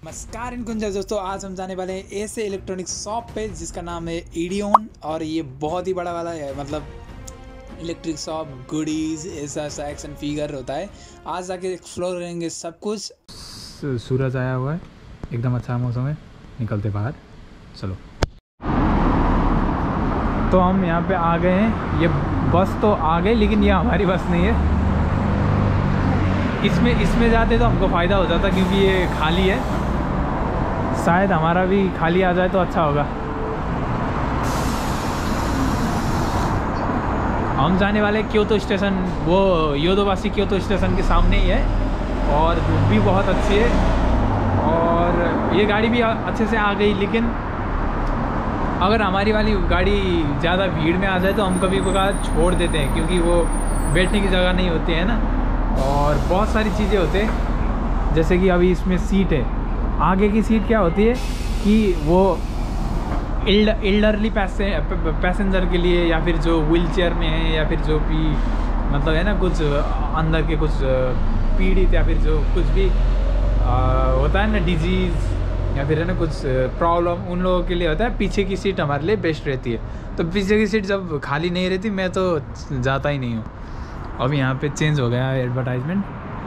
नमस्कार इन कुंजा दोस्तों, आज हम जाने वाले हैं ऐसे इलेक्ट्रॉनिक शॉप पे जिसका नाम है ईडियोन। और ये बहुत ही बड़ा वाला है, मतलब इलेक्ट्रिक शॉप, गुडीज़, ऐसा एक्शन फिगर होता है। आज जाके एक्सप्लोर करेंगे सब कुछ। सूरज आया हुआ है, एकदम अच्छा मौसम है, निकलते बाहर। चलो, तो हम यहाँ पे आ गए हैं। ये बस तो आ गई, लेकिन ये हमारी बस नहीं है। इसमें जाते तो हमको फ़ायदा हो जाता, क्योंकि ये खाली है। शायद हमारा भी खाली आ जाए तो अच्छा होगा। हम जाने वाले क्योतो स्टेशन, वो योदोबाशी क्योतो स्टेशन के सामने ही है, और धूप भी बहुत अच्छी है। और ये गाड़ी भी अच्छे से आ गई, लेकिन अगर हमारी वाली गाड़ी ज़्यादा भीड़ में आ जाए तो हम कभी कभार छोड़ देते हैं, क्योंकि वो बैठने की जगह नहीं होती है ना। और बहुत सारी चीज़ें होते हैं, जैसे कि अभी इसमें सीट है। आगे की सीट क्या होती है कि वो एल्डरली पैसेंजर के लिए, या फिर जो व्हील चेयर में है, या फिर जो भी मतलब है ना, कुछ अंदर के कुछ पीड़ित, या फिर जो कुछ भी होता है ना, डिजीज़, या फिर है ना कुछ प्रॉब्लम, उन लोगों के लिए होता है। पीछे की सीट हमारे लिए बेस्ट रहती है। तो पीछे की सीट जब खाली नहीं रहती, मैं तो जाता ही नहीं हूँ। अब यहाँ पे चेंज हो गया है एडवर्टाइजमेंट।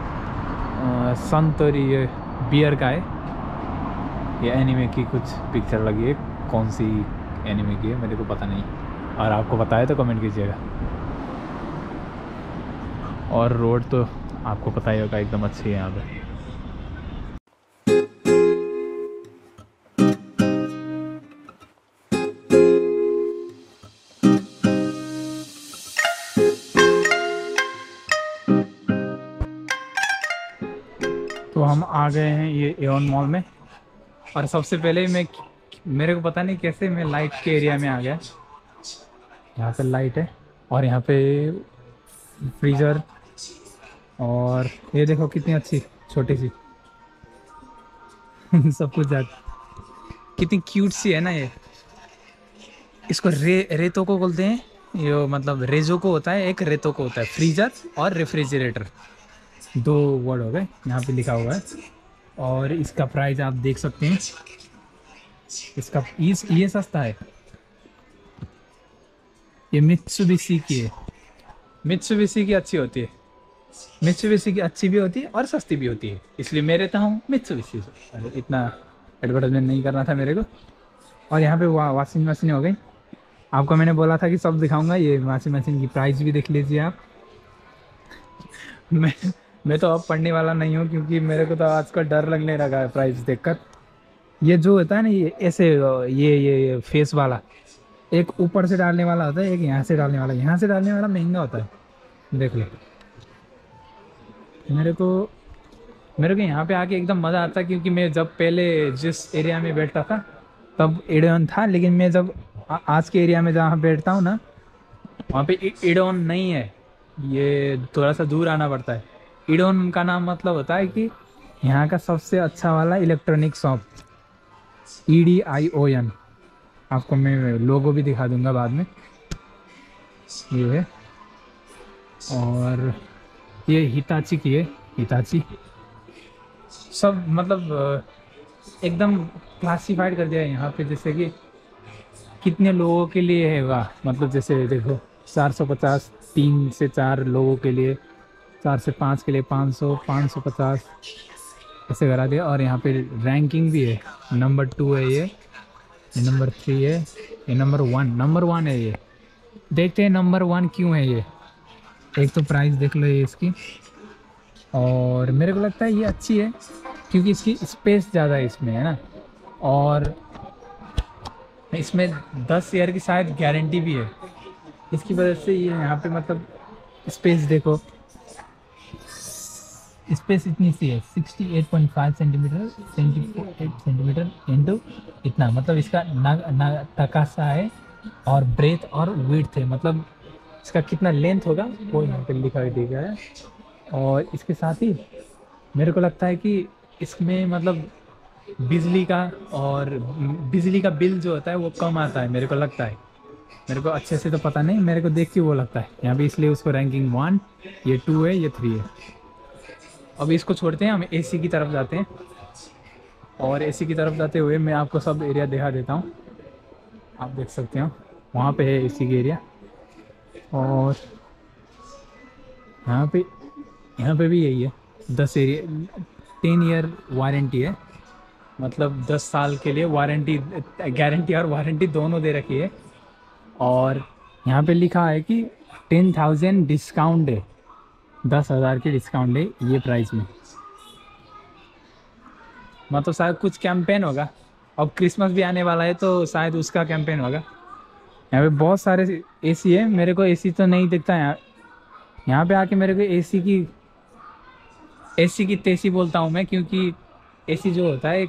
संतोरी बियर का है। ये एनिमे की कुछ पिक्चर लगी है। कौन सी एनिमे की है मेरे को पता नहीं, और आपको पता है तो कमेंट कीजिएगा। और रोड तो आपको पता ही होगा, एकदम अच्छी है यहाँ पे। तो हम आ गए हैं ये एओन मॉल में, और सबसे पहले मेरे को पता नहीं कैसे मैं लाइट के एरिया में आ गया। यहाँ पे लाइट है, और यहाँ पे फ्रीज़र, और ये देखो कितनी अच्छी छोटी सी सब कुछ कितनी क्यूट सी है ना ये। इसको रेतो को बोलते हैं। ये मतलब रेजो को होता है, एक रेतो को होता है। फ्रीज़र और रेफ्रिजरेटर, दो वर्ड हो गए। यहाँ पे लिखा हुआ है, और इसका प्राइस आप देख सकते हैं। इसका ये सस्ता है। ये मित्सुबिशी की है। मित्सुबिशी की अच्छी होती है। मित्सुबिशी की अच्छी भी होती है और सस्ती भी होती है, इसलिए मैं रहता हूँ मित्सुबिशी से। इतना एडवर्टाइजमेंट नहीं करना था मेरे को। और यहाँ पे वॉशिंग मशीन हो गई। आपको मैंने बोला था कि सब दिखाऊंगा। ये वॉशिंग मशीन की प्राइस भी देख लीजिए आप। मैं तो अब पढ़ने वाला नहीं हूँ, क्योंकि मेरे को तो आजकल डर लगने लगा है प्राइस देखकर। ये जो होता है ना, ये ऐसे ये फेस वाला, एक ऊपर से डालने वाला होता है, एक यहाँ से डालने वाला। यहाँ से डालने वाला महंगा होता है, देख लो। मेरे को यहाँ पे आके एकदम मज़ा आता है, क्योंकि मैं जब पहले जिस एरिया में बैठता था तब एडियन था, लेकिन मैं जब आज के एरिया में जहाँ बैठता हूँ ना, वहाँ पे एडियन नहीं है। ये थोड़ा सा दूर आना पड़ता है। एडियन का नाम मतलब होता है कि यहाँ का सबसे अच्छा वाला इलेक्ट्रॉनिक शॉप, EDION। आपको मैं लोगो भी दिखा दूंगा बाद में। ये है, और ये हिताची की है। हिताची सब मतलब एकदम क्लासिफाइड कर दिया है यहाँ पे, जैसे कि कितने लोगों के लिए है वाह। मतलब जैसे देखो, 450, 3 से 4 लोगों के लिए, 4 से 5 के लिए 500, 550 ऐसे करा दिया। और यहाँ पे रैंकिंग भी है। नंबर 2 है ये नंबर 3 है, ये नंबर 1 है। ये देखते हैं नंबर 1 क्यों है ये। एक तो प्राइस देख लो ये इसकी, और मेरे को लगता है ये अच्छी है, क्योंकि इसकी स्पेस ज़्यादा है इसमें, है ना। और इसमें 10 ईयर की शायद गारंटी भी है। इसकी वजह से ये यहाँ पे मतलब स्पेस देखो, स्पेस इतनी सी है, 68.5 सेंटीमीटर, 78 सेंटीमीटर इंटू इतना। मतलब इसका नकाशा है, और ब्रेथ और विड्थ है। मतलब इसका कितना लेंथ होगा वो यहाँ पे दिखाई दे गया है। और इसके साथ ही मेरे को लगता है कि इसमें मतलब बिजली का बिल जो होता है वो कम आता है, मेरे को लगता है। मेरे को अच्छे से तो पता नहीं, मेरे को देख के वो लगता है यहाँ पे, इसलिए उसको रैंकिंग 1, ये 2 है, ये 3 है। अब इसको छोड़ते हैं, हम AC की तरफ जाते हैं। और एसी की तरफ जाते हुए मैं आपको सब एरिया दिखा देता हूँ। आप देख सकते हो वहाँ पे है एसी की एरिया। और यहाँ पे यहाँ पे भी यही है। 10 एरिया 10 ईयर वारंटी है, मतलब 10 साल के लिए वारंटी, गारंटी और वारंटी दोनों दे रखी है। और यहाँ पे लिखा है कि 10,000 डिस्काउंट है, 10,000 की डिस्काउंट है ये प्राइस में। मतलब शायद कुछ कैंपेन होगा, अब क्रिसमस भी आने वाला है तो शायद उसका कैंपेन होगा। यहाँ पे बहुत सारे एसी है, मेरे को एसी तो नहीं दिखता है यहाँ। यहाँ पे आके मेरे को एसी की तेसी बोलता हूँ मैं, क्योंकि एसी जो होता है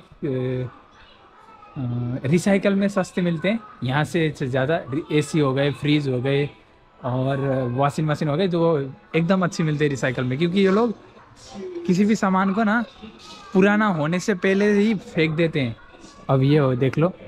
रिसाइकल में सस्ते मिलते हैं यहाँ से ज़्यादा। एसी हो गए, फ्रीज हो गए और वॉशिंग मशीन हो गए, जो एकदम अच्छी मिलती है रिसाइकल में, क्योंकि ये लोग किसी भी सामान को ना पुराना होने से पहले ही फेंक देते हैं। अब ये हो देख लो,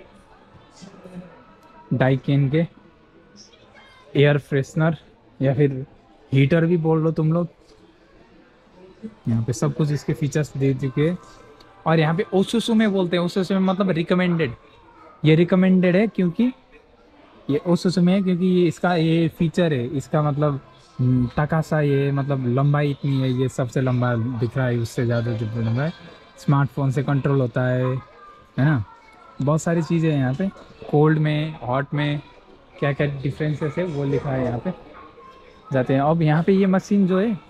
डाइकिन के एयर फ्रेशनर या फिर हीटर भी बोल लो तुम लोग। यहाँ पे सब कुछ इसके फीचर्स दे चुके हैं। और यहाँ पे ओसुसु में बोलते हैं, ओसुसु में मतलब रिकमेंडेड। ये रिकमेंडेड है क्योंकि ये ओसुसु में है, क्योंकि ये इसका ये फीचर है, इसका मतलब टका सा, ये मतलब लंबाई इतनी है, ये सबसे लंबा दिख रहा है, उससे ज़्यादा जो लंबा है। स्मार्टफोन से कंट्रोल होता है ना। बहुत सारी चीज़ें हैं यहाँ पे, कोल्ड में, हॉट में क्या क्या डिफरेंसेस है वो लिखा है यहाँ पे। जाते हैं अब यहाँ पे। ये मशीन जो है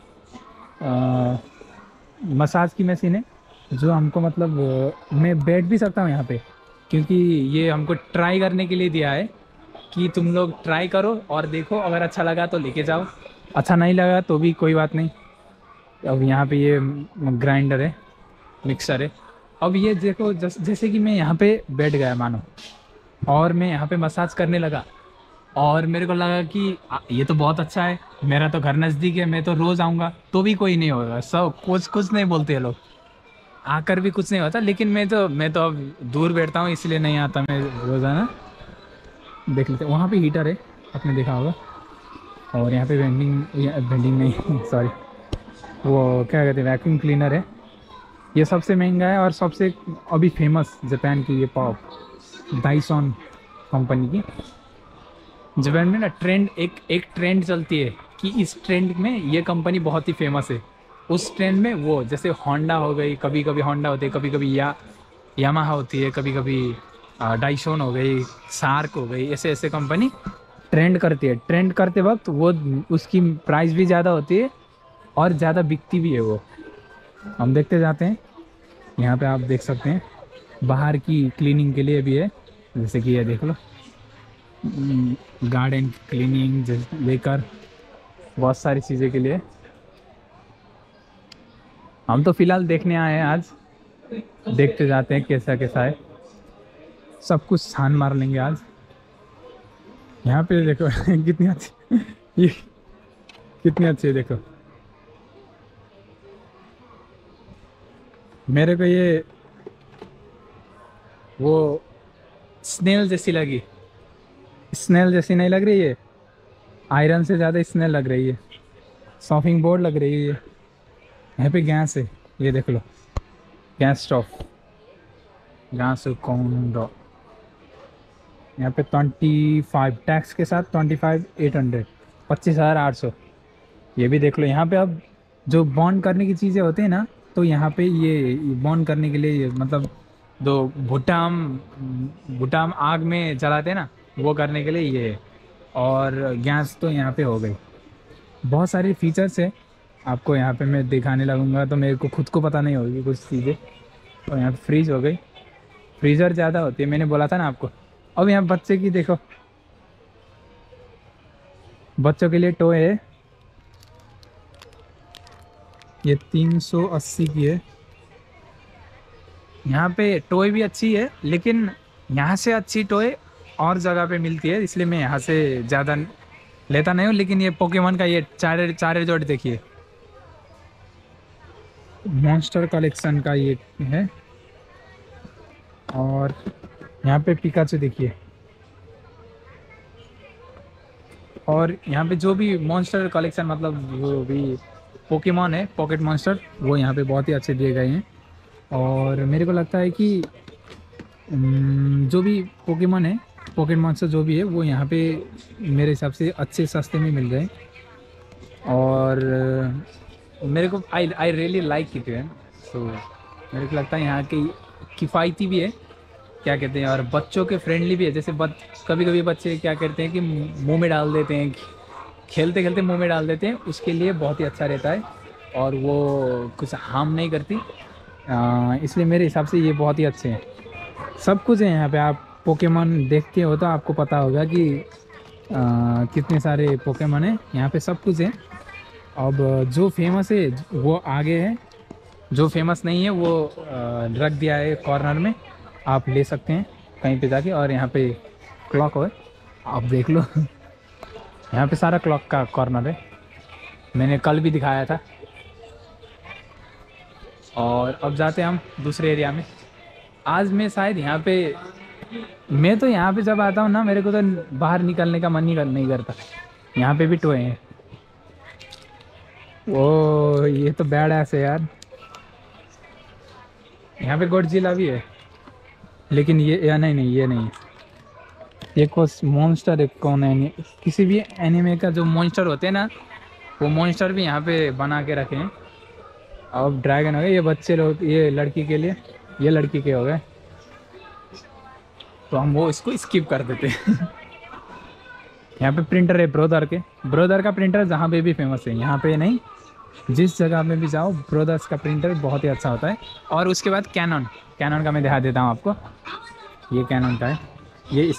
मसाज की मशीन है, जो हमको मतलब मैं बैठ भी सकता हूँ यहाँ पे, क्योंकि ये हमको ट्राई करने के लिए दिया है कि तुम लोग ट्राई करो और देखो, अगर अच्छा लगा तो लेके जाओ, अच्छा नहीं लगा तो भी कोई बात नहीं। अब यहाँ पे ये ग्राइंडर है, मिक्सर है। अब ये देखो, जैसे कि मैं यहाँ पे बैठ गया मानो, और मैं यहाँ पे मसाज करने लगा, और मेरे को लगा कि ये तो बहुत अच्छा है, मेरा तो घर नज़दीक है, मैं तो रोज़ आऊँगा, तो भी कोई नहीं होगा, सब कुछ कुछ नहीं बोलते हैं लोग, आकर भी कुछ नहीं होता। लेकिन मैं तो अब दूर बैठता हूँ, इसलिए नहीं आता मैं रोज़ाना। देख लेते, वहाँ पे हीटर है, आपने देखा होगा। और यहाँ पे वेंडिंग नहीं सॉरी, वो क्या कहते हैं, वैक्यूम क्लीनर है। ये सबसे महंगा है और सबसे अभी फेमस जापान की ये पॉप डाइसॉन कंपनी की। जापान में ना एक ट्रेंड चलती है कि इस ट्रेंड में ये कंपनी बहुत ही फेमस है। उस ट्रेंड में वो जैसे होंडा हो गई, कभी कभी होंडा होती है, कभी कभी यामाहा होती है, कभी कभी डाइसॉन हो गई, शार्क हो गई, ऐसे ऐसे कंपनी ट्रेंड करती है। ट्रेंड करते वक्त वो उसकी प्राइस भी ज़्यादा होती है और ज़्यादा बिकती भी है वो। हम देखते जाते हैं। यहाँ पे आप देख सकते हैं बाहर की क्लीनिंग के लिए भी है, जैसे कि ये देख लो, गार्डन क्लीनिंग लेकर बहुत सारी चीज़ें के लिए। हम तो फिलहाल देखने आए हैं आज, देखते जाते हैं कैसा कैसा है, सब कुछ छान मार लेंगे आज। यहाँ पे देखो कितनी अच्छी ये कितनी अच्छी है, देखो मेरे को ये वो स्नेल जैसी लगी। स्नेल जैसी नहीं लग रही है, आयरन से ज़्यादा स्नेल लग रही है। शॉपिंग बोर्ड लग रही है। यहाँ पे गैस है, ये देख लो, गैस स्टोव, गैस कौंडो। यहाँ पे 25 टैक्स के साथ 25,800, 25,800। ये भी देख लो। यहाँ पे अब जो बॉन्ड करने की चीज़ें होती हैं ना, तो यहाँ पे ये बॉन्ड करने के लिए मतलब दो भुट्टा आग में जलाते हैं ना, वो करने के लिए ये है। और गैस तो यहाँ पे हो गई। बहुत सारी फीचर्स है, आपको यहाँ पे मैं दिखाने लगूंगा तो मेरे को खुद को पता नहीं होगी कुछ चीज़ें। तो यहाँ पे फ्रीज हो गई, फ्रीज़र ज़्यादा होती है, मैंने बोला था ना आपको। अब यहाँ बच्चे की देखो, बच्चों के लिए टॉय है, ये 380 की है। यहाँ पे टॉय भी अच्छी है, लेकिन यहाँ से अच्छी टॉय और जगह पे मिलती है, इसलिए मैं यहाँ से ज़्यादा लेता नहीं हूँ। लेकिन ये पोकेमॉन का ये चारे जोड़ देखिए, मॉन्स्टर कलेक्शन का ये है। और यहाँ पे पिकाचू देखिए। और यहाँ पे जो भी मॉन्स्टर कलेक्शन, मतलब वो भी पोकेमॉन है, पॉकेट मॉन्स्टर, वो यहाँ पे बहुत ही अच्छे दिए गए हैं। और मेरे को लगता है कि जो भी पोकेमॉन है, पोकेमॉन से जो भी है वो यहाँ पे मेरे हिसाब से अच्छे सस्ते में मिल रहे हैं। और मेरे को I I really like it है। सो मेरे को लगता है यहाँ की किफ़ायती भी है, क्या कहते हैं, और बच्चों के फ्रेंडली भी है। जैसे कभी कभी बच्चे क्या करते हैं कि मुंह में डाल देते हैं, खेलते खेलते मुंह में डाल देते हैं, उसके लिए बहुत ही अच्छा रहता है और वो कुछ हार्म नहीं करती। इसलिए मेरे हिसाब से ये बहुत ही अच्छे हैं। सब कुछ है यहाँ पे। आप पोकेमॉन देखते हो तो आपको पता होगा कि कितने सारे पोकेमॉन हैं यहाँ पे, सब कुछ है। अब जो फेमस है वो आगे है, जो फेमस नहीं है वो रख दिया है कॉर्नर में, आप ले सकते हैं कहीं पे जाके। और यहाँ पे क्लॉक है, आप देख लो। यहाँ पे सारा क्लॉक का कॉर्नर है, मैंने कल भी दिखाया था। और अब जाते हैं हम दूसरे एरिया में। आज मैं शायद यहाँ पे, मैं तो यहाँ पे जब आता हूँ ना, मेरे को तो बाहर निकलने का मन ही नहीं करता। यहाँ पे भी टोए हैं। ओ ये तो बैड ऐसे है यार। यहाँ पे गॉडजिला भी है, लेकिन ये या नहीं नहीं ये नहीं, ये कुछ मॉन्स्टर है। कौन है, किसी भी एनिमे का जो मॉन्स्टर होते हैं ना, वो मॉन्स्टर भी यहाँ पे बना के रखे हैं। अब ड्रैगन हो गए ये बच्चे लोग, ये लड़की के लिए, ये लड़की के हो गए, तो हम वो इसको स्किप कर देते हैं। यहाँ पे प्रिंटर है ब्रोदर के, ब्रोदर का प्रिंटर जहाँ पे भी फेमस है, यहाँ पे नहीं, जिस जगह में भी जाओ ब्रोदर्स का प्रिंटर बहुत ही अच्छा होता है। और उसके बाद कैनन, कैनन का मैं दिखा देता हूँ आपको। ये कैनन का है, ये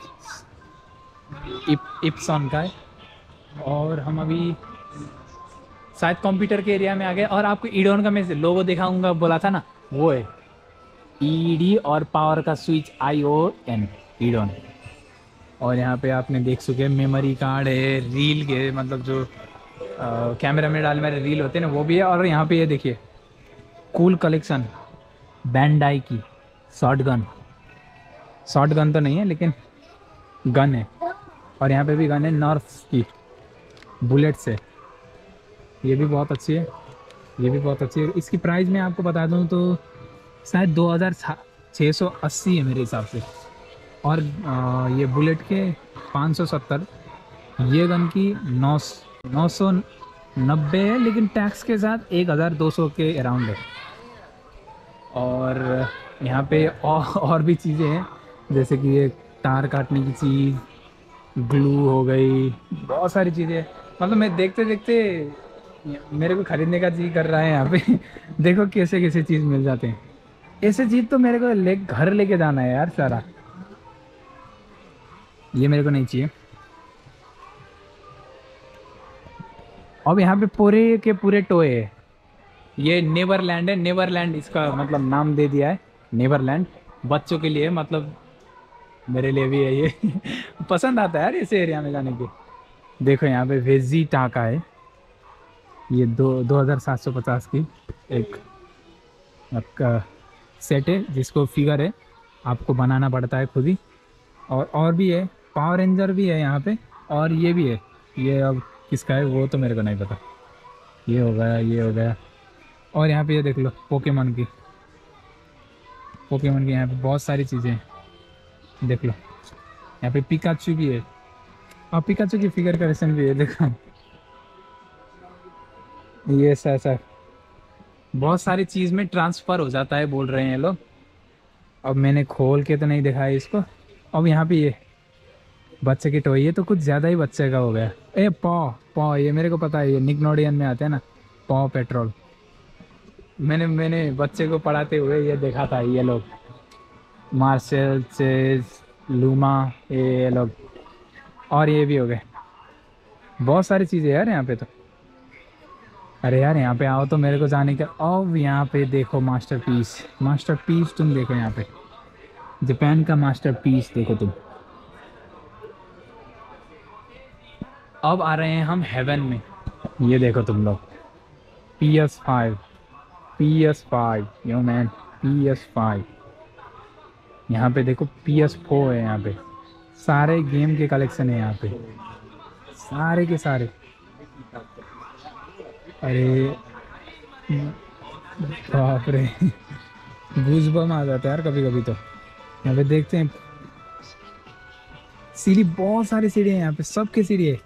इप्सॉन का है। और हम अभी शायद कंप्यूटर के एरिया में आ गए। और आपको ईडोन का मैं लोगो दिखाऊंगा बोला था ना, वो है ईडी और पावर का स्विच ION, ईडोन। और यहाँ पे आपने देख सके मेमोरी कार्ड है, रील के मतलब जो कैमरा में डालने वाले रील होते हैं ना, वो भी है। और यहाँ पे ये देखिए कूल कलेक्शन, बैंडाई की शॉर्ट गन, शॉर्ट गन तो नहीं है लेकिन गन है। और यहाँ पे भी गन है नर्फ की, बुलेट से, ये भी बहुत अच्छी है, ये भी बहुत अच्छी है। इसकी प्राइस मैं आपको बता दूँ तो शायद 2680 है मेरे हिसाब से। और ये बुलेट के 570, ये गन की 990 है, लेकिन टैक्स के साथ 1200 के अराउंड है। और यहाँ पे और भी चीज़ें हैं, जैसे कि ये तार काटने की चीज़, ग्लू हो गई, बहुत सारी चीज़ें। मतलब मैं देखते देखते मेरे को खरीदने का जी कर रहा है यहाँ पे। देखो कैसे कैसे चीज़ मिल जाते हैं। ऐसे चीज़ तो मेरे को घर लेके जाना है यार सारा, ये मेरे को नहीं चाहिए। अब यहाँ पे पूरे के पूरे टोए है। ये नेवरलैंड है, नेवरलैंड इसका मतलब नाम दे दिया है, नेवरलैंड। बच्चों के लिए, मतलब मेरे लिए भी है ये। पसंद आता है यार ऐसे एरिया में जाने के। देखो यहाँ पे वेजी टाका है, ये 2750 की एक आपका सेट है, जिसको फिगर है आपको बनाना पड़ता है खुद ही। और भी है, पावर रेंजर भी है यहाँ पे। और ये भी है, ये अब किसका है वो तो मेरे को नहीं पता। ये हो गया, ये हो गया। और यहाँ पे ये देख लो पोकेमॉन की, पोकेमॉन की यहाँ पे बहुत सारी चीज़ें हैं, देख लो। यहाँ पे पिकाचू भी है, और पिकाचू की फिगर कलेक्शन भी है, देखो। ये ऐसा बहुत सारी चीज़ में ट्रांसफ़र हो जाता है बोल रहे हैं लोग। अब मैंने खोल के तो नहीं दिखाया इसको। अब यहाँ पे ये बच्चे की टॉय, ये तो कुछ ज़्यादा ही बच्चे का हो गया। ए पॉ, ये मेरे को पता है, ये निकनोडियन में आते हैं ना, पॉ पेट्रोल। मैंने बच्चे को पढ़ाते हुए ये देखा था, ये लोग मार्शल, चेज, लूमा, ये लोग। और ये भी हो गए, बहुत सारी चीज़ें यार यहाँ पे तो। अरे यार यहाँ पे आओ तो मेरे को जाने का। अब यहाँ पे देखो मास्टरपीस, मास्टरपीस तुम देखो यहाँ पे, जापान का मास्टरपीस देखो तुम। अब आ रहे हैं हम हेवन में, ये देखो तुम लोग, PS5, PS5 yo man, PS5। यहाँ पे देखो PS4 है, यहाँ पे सारे गेम के कलेक्शन है यहाँ पे, सारे के सारे। अरे बाप रे। गूज बम आ जाता है यार कभी कभी तो। यहाँ पे देखते हैं सीढ़ी, बहुत सारी सीढ़ी है यहाँ पे, सबके सीढ़ी है।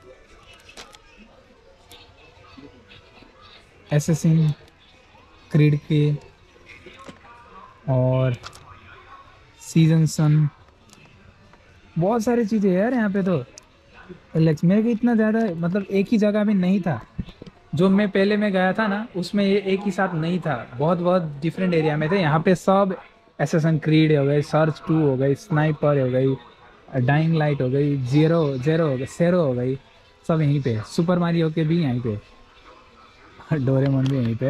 एसेसिन क्रीड के और सीजन सन, बहुत सारी चीज़ें हैं यार यहाँ पे तो। लेक्स मेरे को इतना ज़्यादा मतलब एक ही जगह में नहीं था। जो मैं पहले में गया था ना उसमें ये एक ही साथ नहीं था, बहुत बहुत डिफरेंट एरिया में थे। यहाँ पे सब एसेसन क्रीड हो गई, सर्च 2 हो गई, स्नाइपर हो गई, डाइंग लाइट हो गई, जीरो जेरो हो गई, सेरो हो गई, सब यहीं पे। सुपर मारियो के भी यहीं पे, डोरेमोन भी यहीं पे।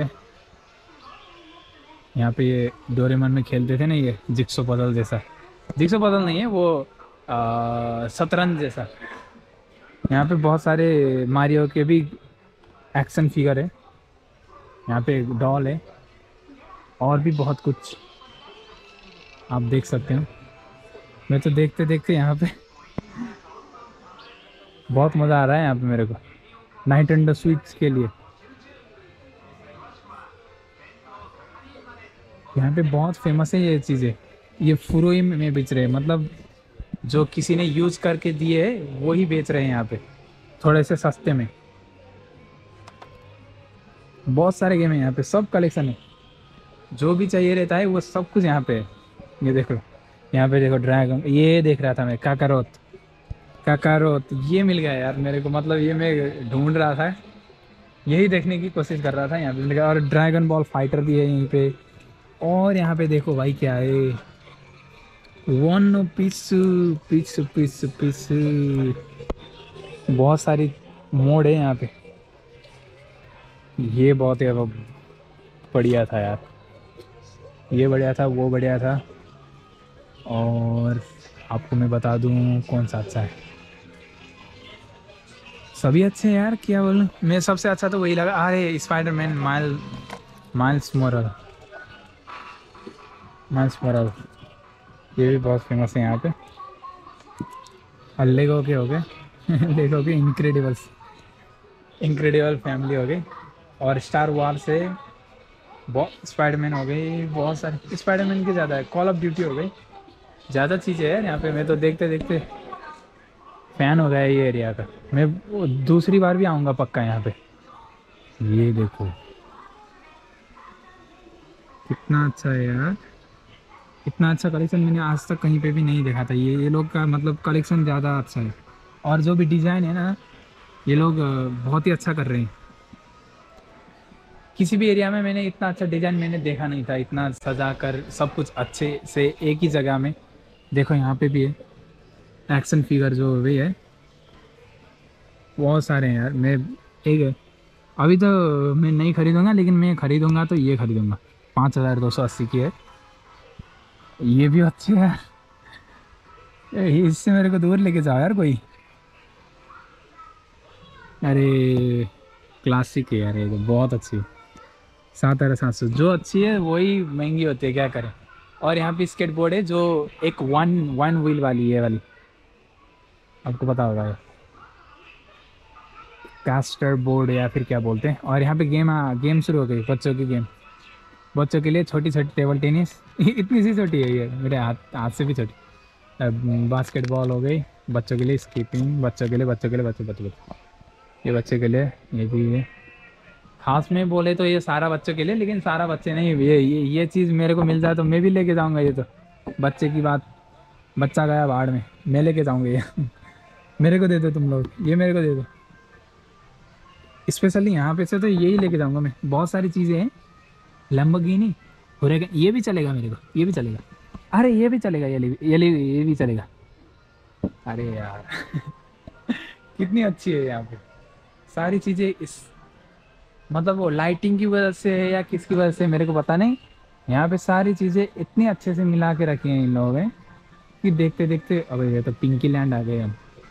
यहाँ पे ये डोरेमोन में खेलते थे ना, ये जिक्सो पजल जैसा, जिक्सो पजल नहीं है वो, शतरंज जैसा। यहाँ पे बहुत सारे मारियो के भी एक्शन फिगर है। यहाँ पे एक डॉल है, और भी बहुत कुछ आप देख सकते हो। मैं तो देखते देखते यहाँ पे बहुत मज़ा आ रहा है यहाँ पे मेरे को, नाइटेंडो स्विच के लिए। यहाँ पे बहुत फेमस है ये चीज़ें। ये फुरोई में बेच रहे हैं, मतलब जो किसी ने यूज़ करके दिए है वो ही बेच रहे हैं यहाँ पे, थोड़े से सस्ते में। बहुत सारे गेम है यहाँ पे, सब कलेक्शन है, जो भी चाहिए रहता है वो सब कुछ यहाँ पे है। ये देखो, यहाँ पे देखो ड्रैगन, ये देख रहा था मैं, काकारोत। काकारोत ये मिल गया यार मेरे को, मतलब ये मैं ढूंढ रहा था, यही देखने की कोशिश कर रहा था, यहाँ पे मिल गया। और ड्रैगन बॉल फाइटर भी है यहीं पे। और यहाँ पे देखो भाई क्या है, वन पिस्सू पिस्सू पिस्सू पिस्सू, बहुत सारी मोड है यहाँ पे। ये बहुत ही बढ़िया था यार, ये बढ़िया था, वो बढ़िया था। और आपको मैं बता दूं कौन सा अच्छा है, सभी अच्छे हैं यार, क्या बोलूं। मैं सबसे अच्छा तो वही लगा, अरे Spiderman Miles Morales, Miles Morales, ये भी बहुत फेमस है यहाँ पे। और लेगो के हो गए लेगो के इनक्रेडिबल्स, इनक्रेडिबल फैमिली हो गई। और स्टार वार से बहुत, स्पाइडरमैन हो गई, बहुत सारे स्पाइडरमैन के ज़्यादा है, कॉल ऑफ ड्यूटी हो गई, ज़्यादा चीज़ें हैं यहाँ पे। मैं तो देखते देखते फ़ैन हो गया ये एरिया का। मैं वो दूसरी बार भी आऊँगा पक्का यहाँ पे। ये देखो कितना अच्छा है यार, इतना अच्छा कलेक्शन मैंने आज तक कहीं पे भी नहीं देखा था। ये लोग का मतलब कलेक्शन ज़्यादा अच्छा है, और जो भी डिज़ाइन है ना, ये लोग बहुत ही अच्छा कर रहे हैं। किसी भी एरिया में मैंने इतना अच्छा डिज़ाइन मैंने देखा नहीं था, इतना सजा कर सब कुछ अच्छे से एक ही जगह में। देखो यहाँ पे भी है एक्शन फिगर जो भी है, बहुत सारे हैं यार। मैं एक है, अभी तो मैं नहीं खरीदूंगा, लेकिन मैं खरीदूंगा तो ये खरीदूंगा, 5280 की है। ये भी अच्छी है यार, इससे मेरे को दूर लेके जाओ यार कोई। अरे क्लासिक है यार, ये तो बहुत अच्छी है। 7700 जो अच्छी है वही महंगी होती है, क्या करें। और यहाँ पे स्केट बोर्ड है जो एक वन वन व्हील वाली है वाली, आपको पता होगा ये कास्टर बोर्ड या फिर क्या बोलते हैं। और यहाँ पे गेम शुरू हो गई, बच्चों की गेम, बच्चों के लिए छोटी छोटी टेबल टेनिस इतनी सी छोटी है ये, मेरे हाथ हाथ से भी छोटी। बास्केटबॉल हो गई बच्चों के लिए, स्कीपिंग बच्चों के लिए, बच्चों के लिए, बच्चों बच्चों बच्चों, ये बच्चे के लिए। ये भी है, खास में बोले तो ये सारा बच्चों के लिए, लेकिन सारा बच्चे नहीं, ये चीज़ मेरे को मिल जाए तो मैं भी लेके जाऊंगा। ये तो बच्चे की बात, बच्चा गया बाहर में, मैं लेके जाऊंगा ये मेरे को दे दो तुम लोग, ये मेरे को दे दो स्पेशली यहाँ पे से, तो यही लेके जाऊंगा मैं। बहुत सारी चीज़ें हैं, लैम्बोर्गिनी हुरेगन, ये भी चलेगा मेरे को, ये भी चलेगा। अरे ये भी चलेगा, ये भी चलेगा। अरे यार कितनी अच्छी है यहाँ पे सारी चीज़ें। इस मतलब वो लाइटिंग की वजह से है या किसकी वजह से मेरे को पता नहीं, यहाँ पे सारी चीज़ें इतनी अच्छे से मिला के रखी हैं इन लोगों ने कि देखते देखते, अब ये तो पिंकी लैंड आ गए हम।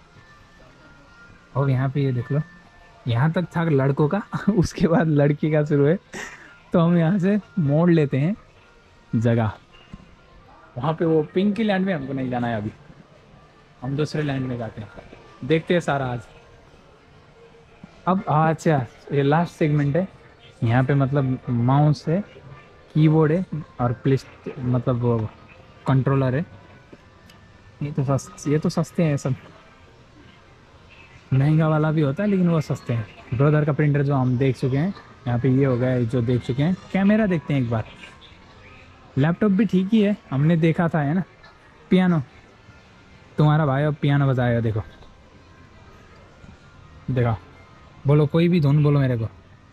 और यहाँ पे ये देख लो, यहाँ तक था लड़कों का उसके बाद लड़की का शुरू है। तो हम यहाँ से मोड़ लेते हैं जगह, वहाँ पे वो पिंकी लैंड में हमको नहीं जाना है अभी, हम दूसरे लैंड में जाते हैं, देखते हैं सारा आज। अब अच्छा, ये लास्ट सेगमेंट है यहाँ पे, मतलब माउस है, कीबोर्ड है और प्ले मतलब वो कंट्रोलर है। ये तो सस्ते हैं सब। महंगा वाला भी होता है लेकिन वो सस्ते हैं। ब्रदर का प्रिंटर जो हम देख चुके हैं, यहाँ पे ये हो गया जो देख चुके हैं। कैमरा देखते हैं एक बार। लैपटॉप भी ठीक ही है, हमने देखा था, है ना। पियानो, तुम्हारा भाई अब पियानो बजाएगा, देखो देखो। बोलो कोई भी धुन बोलो मेरे को।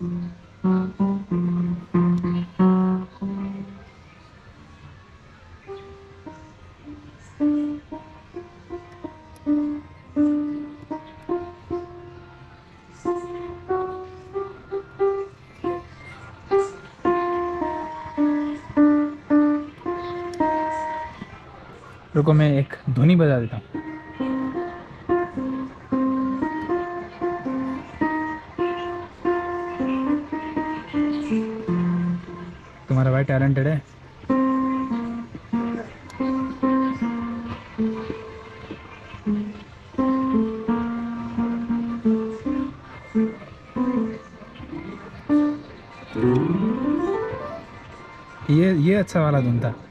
रुको मैं एक धुन ही बजा देता हूँ। तुम्हारा भाई टैलेंटेड है। ये अच्छा वाला धुन था।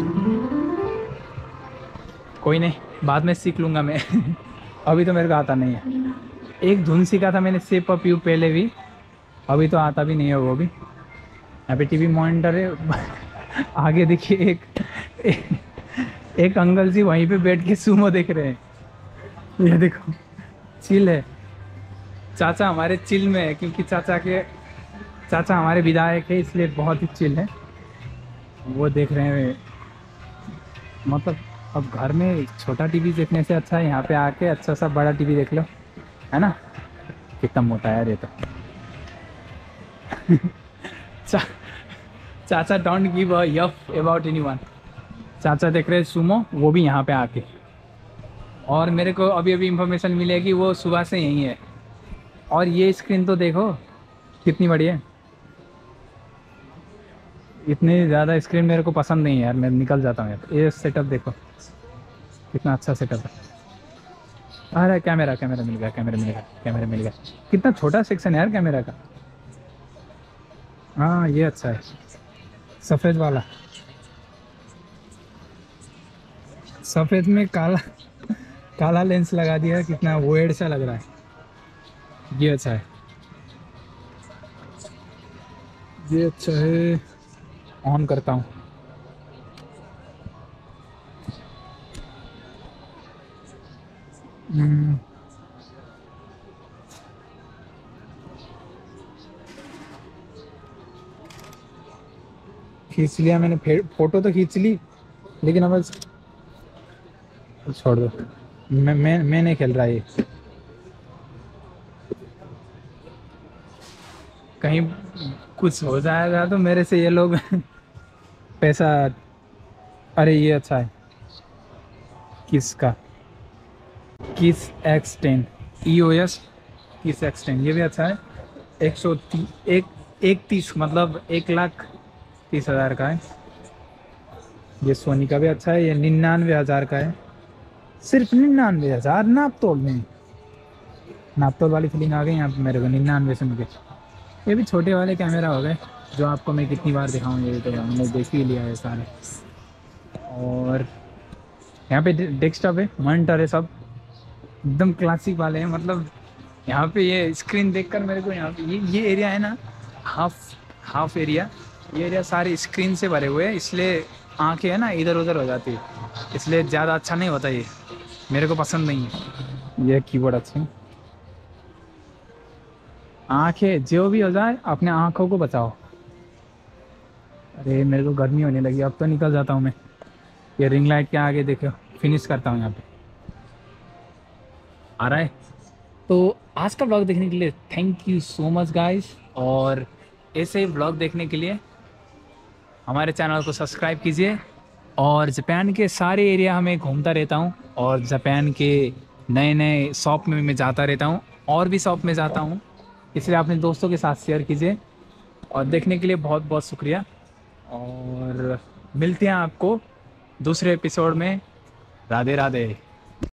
कोई नहीं, बाद में सीख लूँगा मैं। अभी तो मेरे को आता नहीं है। एक धुन सीखा था मैंने, सेप अप यू, पहले भी। अभी तो आता भी नहीं है वो भी। यहाँ पे टीवी मॉनिटर है। आगे देखिए एक अंकल जी वहीं पे बैठ के सुमो देख रहे हैं। ये देखो, चिल है। चाचा हमारे चिल में है, क्योंकि चाचा हमारे विधायक है, इसलिए बहुत ही चिल है। वो देख रहे हैं। मतलब अब घर में छोटा टीवी देखने से अच्छा है यहाँ पे आके अच्छा सा बड़ा टीवी देख लो, है ना। कितना मोटा है यार ये तो। चाचा don't give a eff about anyone. चाचा देख रहे सुमो, वो भी यहाँ पे आके। और मेरे को अभी इंफॉर्मेशन मिली है कि वो सुबह से यहीं है। और ये स्क्रीन तो देखो कितनी बड़ी है। इतनी ज़्यादा स्क्रीन मेरे को पसंद नहीं है यार, मैं निकल जाता हूँ यार। ये सेटअप देखो कितना अच्छा सेटअप है। अरे कैमरा मिल गया, कैमरा मिल गया। कितना छोटा सेक्शन है यार कैमरा का। हाँ ये अच्छा है, सफ़ेद वाला। सफ़ेद में काला काला लेंस लगा दिया, कितना वेड सा लग रहा है। ये अच्छा है, ये अच्छा है। ऑन करता हूँ। खींच लिया मैंने, फोटो तो खींच ली, लेकिन अब छोड़ दो। मैं नहीं खेल रहा ये। कहीं कुछ हो जाएगा तो मेरे से ये लोग पैसा। अरे ये अच्छा है, किसका, किस X10 EOS, किस X10, ये भी अच्छा है। 130 मतलब 1,30,000 का है। ये सोनी का भी अच्छा है। ये 99,000 का है, सिर्फ 99,000। नापतोल में, नापतोल वाली फीलिंग आ गई यहाँ पे मेरे को 99 सुन के। ये भी छोटे वाले कैमरा हो गए, जो आपको मैं कितनी बार दिखाऊँ, ये तो हमने देख ही लिया है सारे। और यहाँ पे डेस्कटॉप है, मॉनिटर है, सब एकदम क्लासिक वाले हैं। मतलब यहाँ पे ये स्क्रीन देखकर मेरे को, यहाँ पे ये एरिया है ना, हाफ एरिया, ये एरिया सारे स्क्रीन से भरे हुए हैं, इसलिए आंखें है ना इधर उधर हो जाती है, इसलिए ज़्यादा अच्छा नहीं होता ये, मेरे को पसंद नहीं है। ये कीबोर्ड अच्छा है। आंखें जो भी हो जाए, अपने आंखों को बचाओ। अरे मेरे को गर्मी होने लगी, अब तो निकल जाता हूँ मैं। ये रिंग लाइट के आगे देखो, फिनिश करता हूँ यहाँ पे। आ रहा है। तो आज का ब्लॉग देखने के लिए thank you so much guys. और ऐसे ही ब्लॉग देखने के लिए हमारे चैनल को सब्सक्राइब कीजिए। और जापान के सारे एरिया हमें घूमता रहता हूँ, और जापान के नए नए शॉप में मैं जाता रहता हूँ, और भी शॉप में जाता हूँ, इसलिए अपने दोस्तों के साथ शेयर कीजिए। और देखने के लिए बहुत बहुत शुक्रिया। और मिलते हैं आपको दूसरे एपिसोड में। राधे राधे।